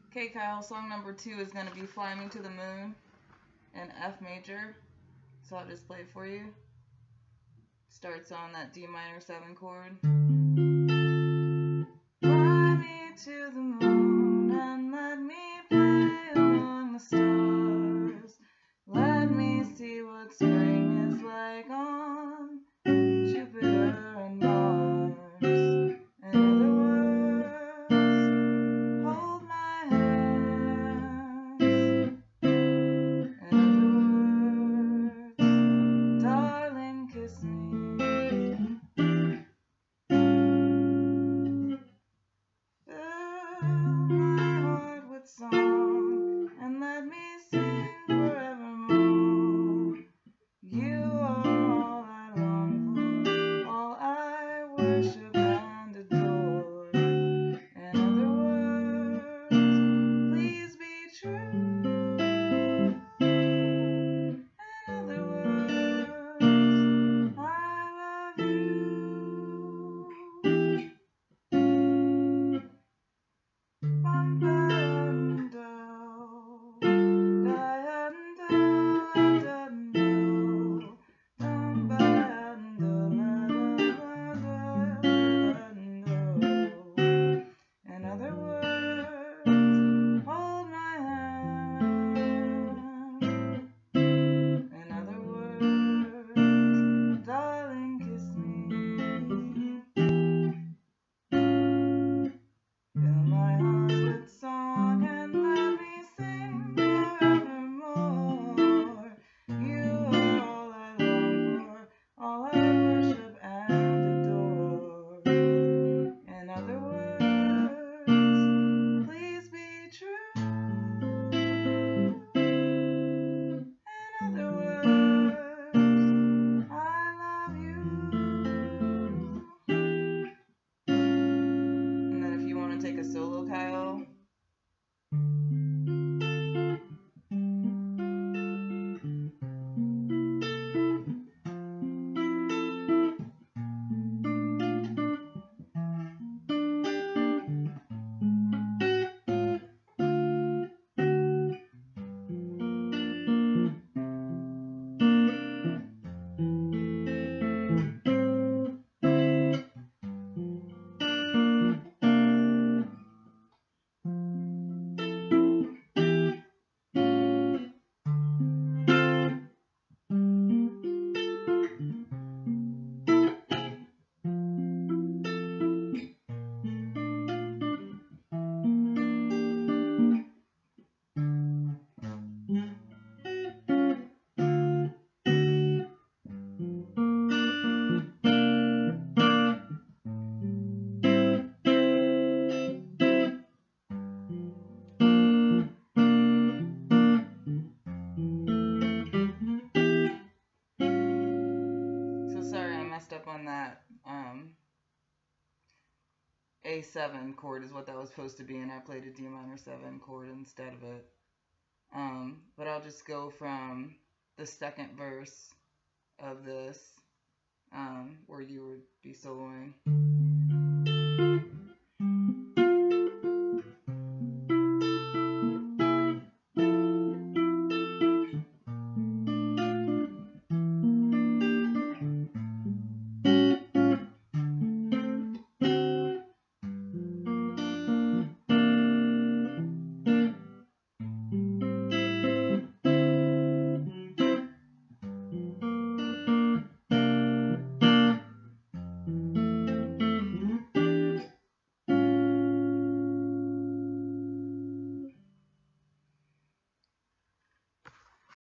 Okay, Kyle, song number 2 is going to be Fly Me to the Moon in F major. So I'll just play it for you. Starts on that D minor 7 chord. Fly me to the moon and let me play among the stars. Let me see what spring is like on Jupiter and Mars. In other words, hold my hands. In other words, darling, kiss me. Fill my heart with song and let me sing forevermore. You are all I long for, all I worship and adore. In other words, please be true. In other words, I love you. In other words, hold my hand. In other words, darling, kiss me. Fill my heart with song and let me sing forevermore. You are all I long for, all I worship and adore. In other words, please be true. In other words, I love you. And then if you want to take a solo, Kyle. Up on that A7 chord is what that was supposed to be, and I played a D minor 7 chord instead of it. But I'll just go from the second verse of this, where you would be soloing.